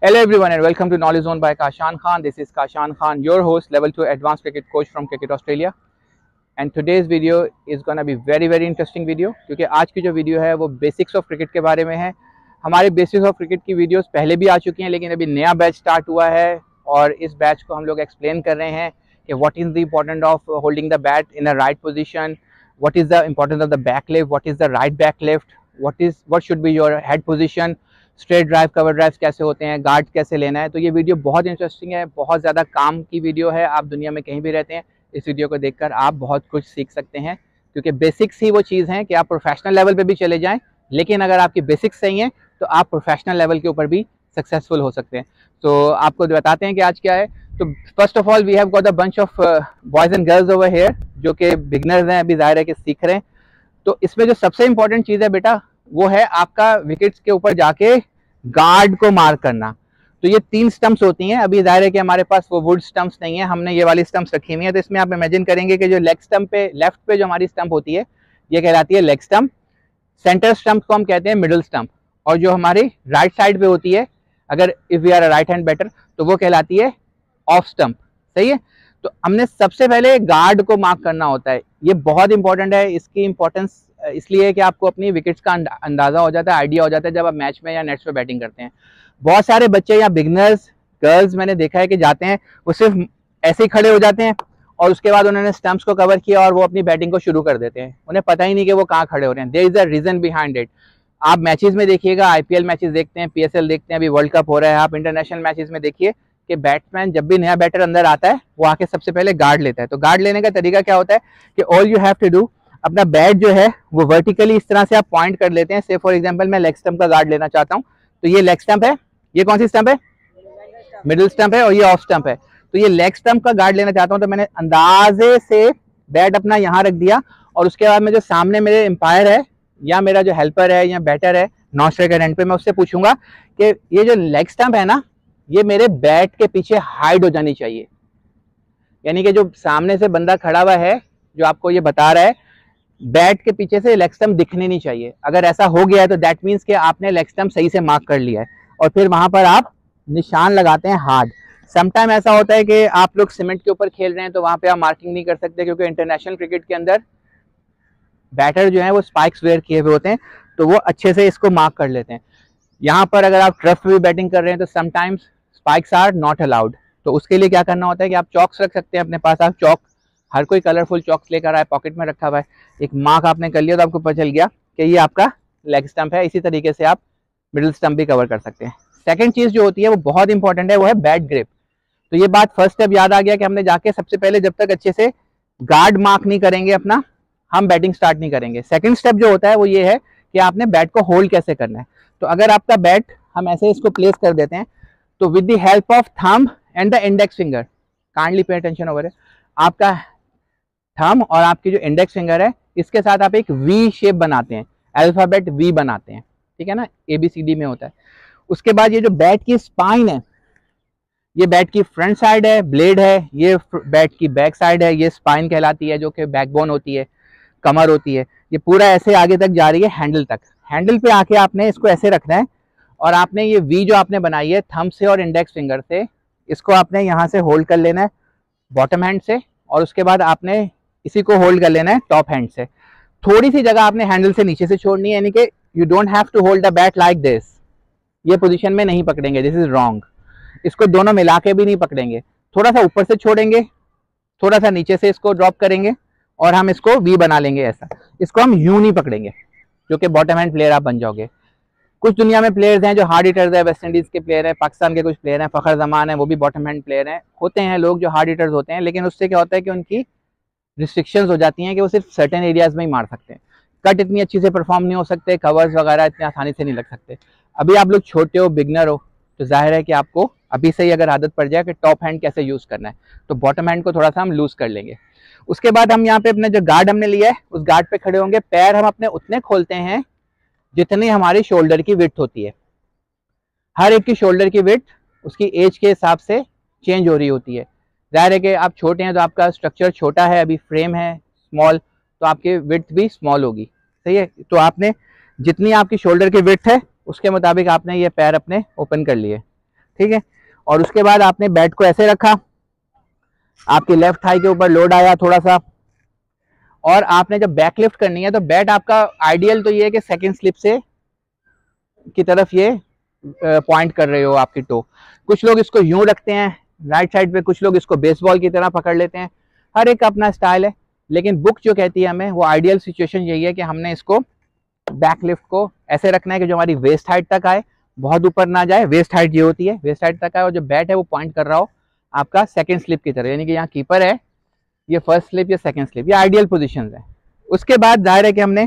Hello everyone and welcome to Knowledge Zone by Kashan Khan. This is Kashan Khan, your host, level 2 advanced cricket coach from Cricket Australia. And today's video is going to be very interesting video क्योंकि आज की जो video है वो basics of cricket के बारे में है। हमारे बेसिक्स ऑफ क्रिकेट की वीडियोस पहले भी आ चुकी हैं, लेकिन अभी नया बैच स्टार्ट हुआ है और इस बैच को हम लोग एक्सप्लेन कर रहे हैं कि what is the important of holding the bat in the right position, what is the importance of the back lift, what is the right back lift, what should be your head position, straight drive, cover drive कैसे होते हैं, guard कैसे लेना है। तो ये video बहुत interesting है, बहुत ज़्यादा काम की वीडियो है। आप दुनिया में कहीं भी रहते हैं, इस वीडियो को देखकर आप बहुत कुछ सीख सकते हैं क्योंकि बेसिक्स ही वो चीज़ हैं कि आप प्रोफेशनल लेवल पे भी चले जाएं, लेकिन अगर आपकी बेसिक्स सही हैं तो आप प्रोफेशनल लेवल के ऊपर भी सक्सेसफुल हो सकते हैं। तो आपको बताते हैं कि आज क्या है। तो first of all we have got a bunch of boys and girls over here जो कि बिगनर्स हैं, अभी ज़ाहिर है कि सीख रहे हैं। तो इसमें जो सबसे इंपॉर्टेंट चीज़ है बेटा वो है आपका विकेट्स के ऊपर जाके गार्ड को मार्क करना। तो ये 3 स्टंप्स होती हैं। अभी जाहिर है कि हमारे पास वो वुड स्टंप्स नहीं है, हमने ये वाली स्टंप्स रखी हुई है। तो इसमें आप इमेजिन करेंगे कि जो लेग स्टंप पे लेफ्ट पे जो हमारी स्टंप होती है ये कहलाती है लेग स्टंप, सेंटर स्टंप को हम कहते हैं मिडिल स्टंप, और जो हमारी राइट साइड पे होती है अगर if we are a right hand batter तो वो कहलाती है ऑफ स्टंप। सही है। तो हमने सबसे पहले गार्ड को मार्क करना होता है। ये बहुत इंपॉर्टेंट है। इसकी इंपॉर्टेंस इसलिए है कि आपको अपनी विकेट्स का अंदाजा हो जाता है, आइडिया हो जाता है जब आप मैच में या नेट्स पे बैटिंग करते हैं। बहुत सारे बच्चे या बिगनर्स गर्ल्स मैंने देखा है कि जाते हैं, वो सिर्फ ऐसे ही खड़े हो जाते हैं और उसके बाद उन्होंने स्टंप्स को कवर किया और वो अपनी बैटिंग को शुरू कर देते हैं। उन्हें पता ही नहीं कि वो कहाँ खड़े हो रहे हैं। There is a reason behind it. आप मैचेस में देखिएगा, आईपीएल मैचेस देखते हैं, पीएसएल देखते हैं, अभी वर्ल्ड कप हो रहा है, आप इंटरनेशनल मैचेस में देखिए कि बैट्समैन जब भी नया बैटर अंदर आता है वो आके सबसे पहले गार्ड लेता है। तो गार्ड लेने का तरीका क्या होता है कि all you have to do, अपना बैट जो है वो वर्टिकली इस तरह से आप पॉइंट कर लेते हैं। से फॉर एग्जांपल मैं लेग स्टंप का गार्ड लेना चाहता हूं, तो ये लेग स्टंप है, ये कौन सी स्टंप है, मिडिल स्टंप है, और ये ऑफ स्टंप है। तो ये लेग स्टंप का गार्ड लेना चाहता हूं, तो मैंने अंदाजे से बैट अपना यहाँ रख दिया और उसके बाद में जो सामने मेरे एम्पायर है या मेरा जो हेल्पर है या बैटर है नॉन स्ट्राइकर एंड पे, मैं उससे पूछूंगा कि ये जो लेग स्टंप है ना ये मेरे बैट के पीछे हाइड हो जानी चाहिए। यानी कि जो सामने से बंदा खड़ा हुआ है जो आपको ये बता रहा है बैट के पीछे से लेग स्टंप दिखने नहीं चाहिए। अगर ऐसा हो गया है तो दैट मीन्स कि आपने लेग स्टंप सही से मार्क कर लिया है और फिर वहां पर आप निशान लगाते हैं हार्ड। समटाइम ऐसा होता है कि आप लोग सीमेंट के ऊपर खेल रहे हैं तो वहां पे आप मार्किंग नहीं कर सकते क्योंकि इंटरनेशनल क्रिकेट के अंदर बैटर जो है वो स्पाइक्स वेयर किए हुए होते हैं, तो वो अच्छे से इसको मार्क कर लेते हैं। यहाँ पर अगर आप टर्फ भी बैटिंग कर रहे हैं तो sometimes spikes are not allowed. तो उसके लिए क्या करना होता है कि आप चॉक्स रख सकते हैं अपने पास। आप चॉक, हर कोई कलरफुल चॉक्स लेकर आए, पॉकेट में रखा हुआ है, एक मार्क आपने कर लिया तो आपको पता चल गया कि ये आपका लेग स्टंप है। इसी तरीके से आप मिडिल स्टंप भी कवर कर सकते हैं। सेकंड चीज जो होती है वो बहुत इंपॉर्टेंट है, वो है बैट ग्रिप। तो ये बात फर्स्ट स्टेप याद आ गया कि हमने जाके सबसे पहले जब तक अच्छे से गार्ड मार्क नहीं करेंगे अपना, हम बैटिंग स्टार्ट नहीं करेंगे। सेकंड स्टेप जो होता है वो ये है कि आपने बैट को होल्ड कैसे करना है। तो अगर आपका बैट हम ऐसे इसको प्लेस कर देते हैं तो with the help of thumb and the index finger, kindly pay attention over है, आपका थंब और आपकी जो इंडेक्स फिंगर है इसके साथ आप एक वी शेप बनाते हैं, अल्फाबेट वी बनाते हैं, ठीक है ना, ABCD में होता है। उसके बाद ये जो बैट की स्पाइन है, ये बैट की फ्रंट साइड है, ब्लेड है, ये बैट की बैक साइड है, ये स्पाइन कहलाती है जो कि बैकबोन होती है, कमर होती है। ये पूरा ऐसे आगे तक जा रही है हैंडल तक। हैंडल पे आके आपने इसको ऐसे रखना है और आपने ये वी जो आपने बनाई है थंब से और इंडेक्स फिंगर से, इसको आपने यहाँ से होल्ड कर लेना है बॉटम हैंड से, और उसके बाद आपने इसी को होल्ड कर लेना है टॉप हैंड से। थोड़ी सी जगह आपने हैंडल से नीचे से छोड़नी है, यानी कि you don't have to hold the bat like this. ये पोजीशन में नहीं पकड़ेंगे, दिस इज रॉन्ग। इसको दोनों मिला के भी नहीं पकड़ेंगे, थोड़ा सा ऊपर से छोड़ेंगे, थोड़ा सा नीचे से इसको ड्रॉप करेंगे और हम इसको वी बना लेंगे ऐसा। इसको हम यूं नहीं पकड़ेंगे जो कि बॉटम हैंड प्लेयर आप बन जाओगे। कुछ दुनिया में प्लेयर्स हैं जो हार्ड हिटर्स है, वेस्ट इंडीज के प्लेयर हैं, पाकिस्तान के कुछ प्लेयर हैं, फखर जमान है, वो भी बॉटम हैंड प्लेयर हैं। होते हैं लोग जो हार्ड हिटर्स होते हैं, लेकिन उससे क्या होता है कि उनकी रिस्ट्रिक्शंस हो जाती हैं कि वो सिर्फ सर्टेन एरियाज में ही मार सकते हैं। कट इतनी अच्छी से परफॉर्म नहीं हो सकते, कवर्स वगैरह इतनी आसानी से नहीं लग सकते। अभी आप लोग छोटे हो, बिगनर हो, तो जाहिर है कि आपको अभी से ही अगर आदत पड़ जाए कि टॉप हैंड कैसे यूज़ करना है, तो बॉटम हैंड को थोड़ा सा हम लूज कर लेंगे। उसके बाद हम यहाँ पे अपने जो गार्ड हमने लिया है उस गार्ड पे खड़े होंगे। पैर हम अपने उतने खोलते हैं जितनी हमारी शोल्डर की विड्थ होती है। हर एक की शोल्डर की विड्थ उसकी एज के हिसाब से चेंज हो रही होती है। जाहिर है कि आप छोटे हैं तो आपका स्ट्रक्चर छोटा है, अभी फ्रेम है स्मॉल, तो आपकी विड्थ भी स्मॉल होगी। सही है। तो आपने जितनी आपकी शोल्डर की विड्थ है उसके मुताबिक आपने ये पैर अपने ओपन कर लिए। ठीक है। और उसके बाद आपने बैट को ऐसे रखा, आपकी लेफ्ट थाई के ऊपर लोड आया थोड़ा सा, और आपने जब बैक लिफ्ट करनी है तो बैट आपका आइडियल तो ये है कि सेकंड स्लिप से की तरफ ये पॉइंट कर रहे हो आपकी टो। कुछ लोग इसको यूं रखते हैं राइट साइड पे, कुछ लोग इसको बेसबॉल की तरह पकड़ लेते हैं, हर एक का अपना स्टाइल है। लेकिन बुक जो कहती है हमें, वो आइडियल सिचुएशन यही है कि हमने इसको बैक लिफ्ट को ऐसे रखना है कि जो हमारी वेस्ट हाइट तक आए, बहुत ऊपर ना जाए। वेस्ट हाइट ये होती है, वेस्ट हाइट तक आए, और जो बैट है वो पॉइंट कर रहा हो आपका सेकंड स्लिप की तरह, यानी कि यहाँ कीपर है, ये फर्स्ट स्लिप या सेकंड स्लिप, ये आइडियल पोजीशंस है। उसके बाद जाहिर है कि हमने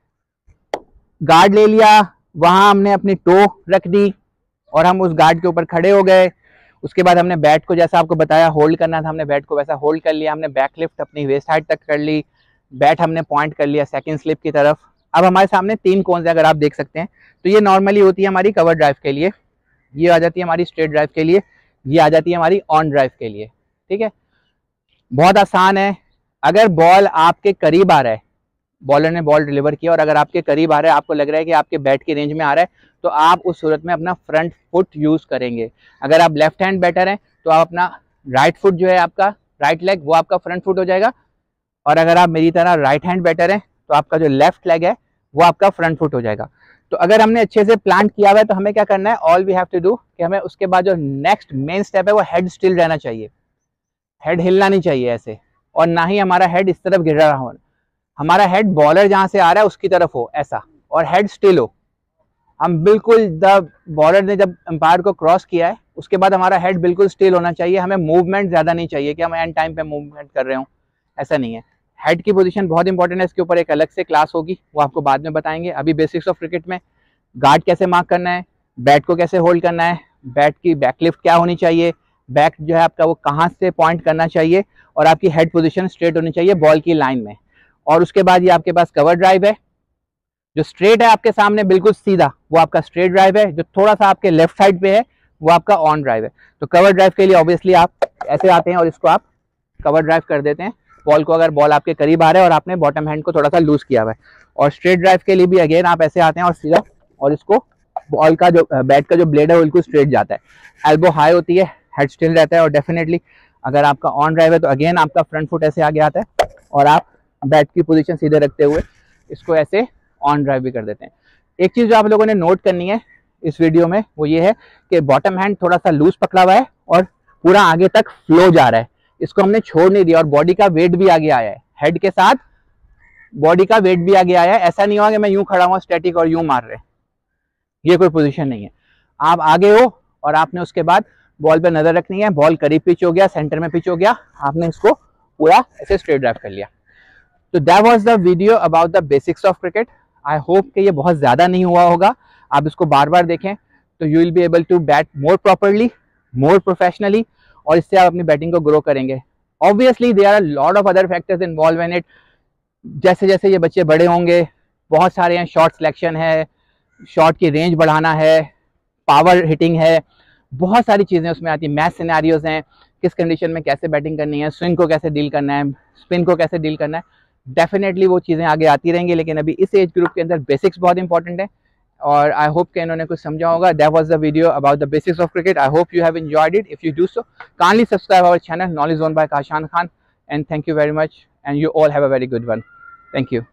गार्ड ले लिया, वहां हमने अपनी टो रख दी और हम उस गार्ड के ऊपर खड़े हो गए। उसके बाद हमने बैट को, जैसा आपको बताया होल्ड करना था, हमने बैट को वैसा होल्ड कर लिया। हमने बैक लिफ्ट अपनी वेस्ट हाइट तक कर ली, बैट हमने पॉइंट कर लिया सेकंड स्लिप की तरफ। अब हमारे सामने 3 कोन्स है, अगर आप देख सकते हैं तो ये नॉर्मली होती है हमारी कवर ड्राइव के लिए, ये आ जाती है हमारी स्ट्रेट ड्राइव के लिए, ये आ जाती है हमारी ऑन ड्राइव के लिए। ठीक है, बहुत आसान है। अगर बॉल आपके करीब आ रहा है, बॉलर ने बॉल डिलीवर किया और अगर आपके करीब आ रहा है, आपको लग रहा है कि आपके बैट की रेंज में आ रहा है, तो आप उस सूरत में अपना फ्रंट फुट यूज करेंगे। अगर आप लेफ्ट हैंड बैटर हैं तो आप अपना राइट फुट जो है आपका राइट लेग, वो आपका फ्रंट फुट हो जाएगा। और अगर आप मेरी तरह राइट हैंड बैटर हैं तो आपका जो लेफ्ट लेग है वो आपका फ्रंट फुट हो जाएगा। तो अगर हमने अच्छे से प्लान किया हुआ है तो हमें क्या करना है, all we have to do कि हमें उसके बाद जो नेक्स्ट मेन स्टेप है वो हेड स्टिल रहना चाहिए, हेड हिलना नहीं चाहिए ऐसे, और ना ही हमारा हेड इस तरफ गिर रहा हो। हमारा हेड बॉलर जहां से आ रहा है उसकी तरफ हो ऐसा, और हेड स्टिल हो। हम बिल्कुल, द बॉलर ने जब एम्पायर को क्रॉस किया है उसके बाद हमारा हेड बिल्कुल स्टिल होना चाहिए। हमें मूवमेंट ज्यादा नहीं चाहिए कि हम एंड टाइम पे मूवमेंट कर रहे हो, ऐसा नहीं है। हेड की पोजीशन बहुत इंपॉर्टेंट है, इसके ऊपर एक अलग से क्लास होगी, वो आपको बाद में बताएंगे। अभी बेसिक्स ऑफ क्रिकेट में गार्ड कैसे मार्क करना है, बैट को कैसे होल्ड करना है, बैट की बैकलिफ्ट क्या होनी चाहिए, बैक जो है आपका वो कहाँ से पॉइंट करना चाहिए, और आपकी हेड पोजीशन स्ट्रेट होनी चाहिए बॉल की लाइन में। और उसके बाद ये आपके पास कवर ड्राइव है, जो स्ट्रेट है आपके सामने बिल्कुल सीधा, वो आपका स्ट्रेट ड्राइव है। जो थोड़ा सा आपके लेफ्ट साइड पे है वो आपका ऑन ड्राइव है। तो कवर ड्राइव के लिए ऑब्वियसली आप ऐसे आते हैं और इसको आप कवर ड्राइव कर देते हैं बॉल को, अगर बॉल आपके करीब आ रहा है और आपने बॉटम हैंड को थोड़ा सा लूज किया हुआ है। और स्ट्रेट ड्राइव के लिए भी अगेन आप ऐसे आते हैं और सीधा, और इसको बॉल का जो बैट का जो ब्लेड है वो बिल्कुल स्ट्रेट जाता है, एल्बो हाई होती है, हेड स्टिल रहता है। और डेफिनेटली अगर आपका ऑन ड्राइव है तो अगेन आपका फ्रंट फुट ऐसे आगे आता है और आप बैट की पोजीशन सीधे रखते हुए इसको ऐसे ऑन ड्राइव भी कर देते हैं। एक चीज जो आप लोगों ने नोट करनी है इस वीडियो में वो ये है कि बॉटम हैंड थोड़ा सा लूज पकड़ा हुआ है और पूरा आगे तक फ्लो जा रहा है, इसको हमने छोड़ नहीं दिया, और बॉडी का वेट भी आगे आया है, हेड के साथ बॉडी का वेट भी आगे आया है। ऐसा नहीं हुआ कि मैं यूं खड़ा हुआ स्टैटिक और यूं मार रहे, ये कोई पोजीशन नहीं है। आप आगे हो और आपने उसके बाद बॉल पे नजर रखनी है, बॉल करीब पिच हो गया, सेंटर में पिच हो गया, आपने इसको पूरा ऐसे स्ट्रेट ड्राइव कर लिया। तो that was the video about the basics of cricket. I hope कि ये बहुत ज्यादा नहीं हुआ होगा, आप इसको बार बार देखें तो you will be able to bat more properly, more professionally, और इससे आप अपनी बैटिंग को ग्रो करेंगे। Obviously there are lot of other factors involve in it. जैसे जैसे ये बच्चे बड़े होंगे, बहुत सारे हैं, शॉट सिलेक्शन है, शॉट की रेंज बढ़ाना है, पावर हिटिंग है, बहुत सारी चीज़ें उसमें आती हैं, मैच सिनेरियोज हैं, किस कंडीशन में कैसे बैटिंग करनी है, स्विंग को कैसे डील करना है, स्पिन को कैसे डील करना है। डेफिनेटली वो चीज़ें आगे आती रहेंगी, लेकिन अभी इस एज ग्रुप के अंदर बेसिक्स बहुत इंपॉर्टेंट है। और आई होप कि इन्होंने कुछ समझा होगा। That was the video about the basics of cricket. I hope you have enjoyed it. If you do so, kindly subscribe our channel Knowledge Zone by Kashan Khan, and thank you very much, and you all have a very good one. Thank you.